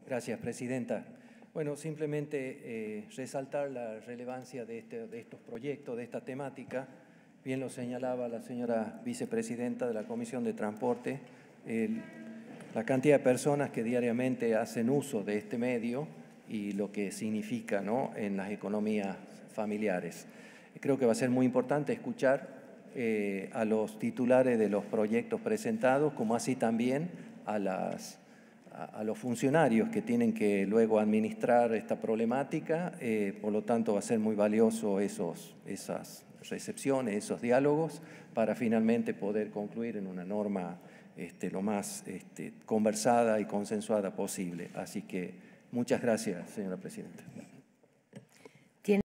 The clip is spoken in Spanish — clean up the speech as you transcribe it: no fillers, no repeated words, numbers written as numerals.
Gracias, Presidenta. Bueno, simplemente resaltar la relevancia de estos proyectos, de esta temática. Bien lo señalaba la señora Vicepresidenta de la Comisión de Transporte, la cantidad de personas que diariamente hacen uso de este medio y lo que significa, ¿no?, en las economías familiares. Creo que va a ser muy importante escuchar a los titulares de los proyectos presentados, como así también a los funcionarios que tienen que luego administrar esta problemática. Por lo tanto, va a ser muy valioso esas recepciones, esos diálogos, para finalmente poder concluir en una norma lo más conversada y consensuada posible. Así que muchas gracias, señora Presidenta.